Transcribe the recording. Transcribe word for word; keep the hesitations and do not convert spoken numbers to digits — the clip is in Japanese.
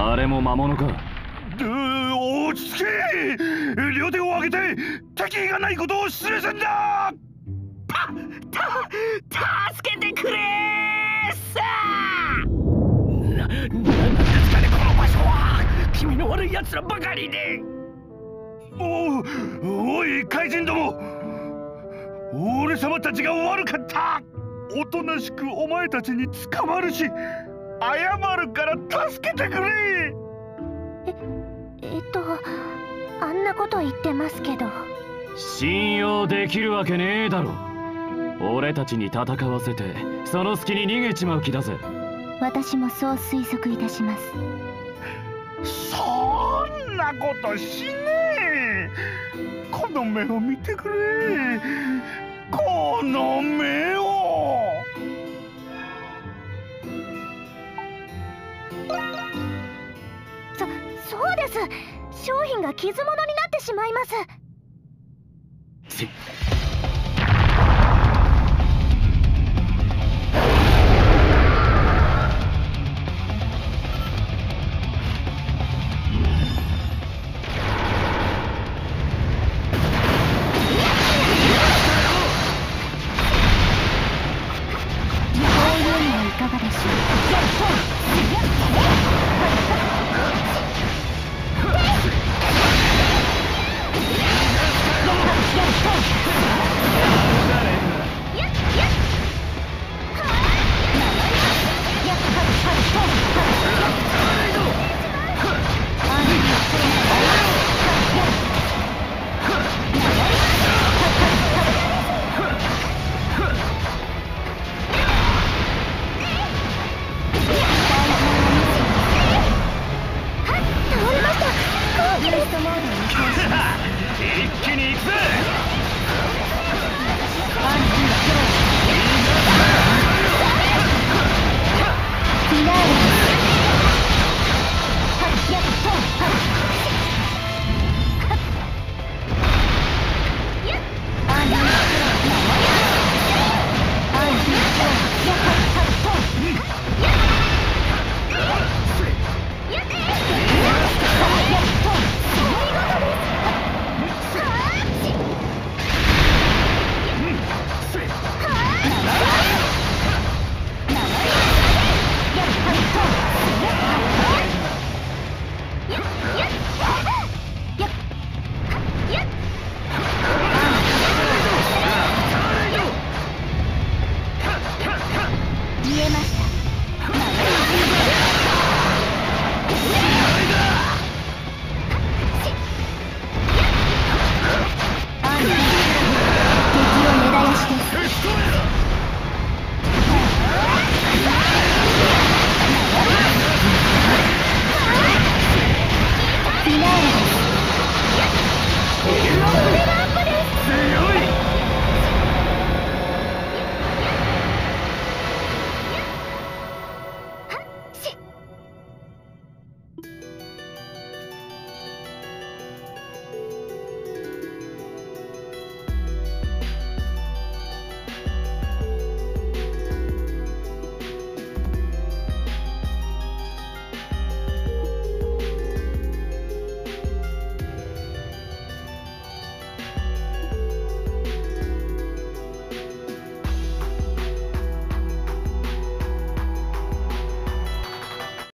誰も魔物か。 落ち着け。両手を上げて敵がないことを示すんだ。 た、た、助けてくれーさあ。な、なんですかね、この場所は。気味の悪い奴らばかりで。 お、おい怪人ども、俺様たちが悪かった。おとなしくお前たちに捕まるし、謝るから助けてくれ。 え、えっとあんなこと言ってますけど。 信用できるわけねえだろ。俺たちに戦わせてその隙に逃げちまう気だぜ。 私もそう推測いたします。 そんなことしねえ。この目を見てくれ。この目を。 そ、そうです。商品が傷物になってしまいます。 ち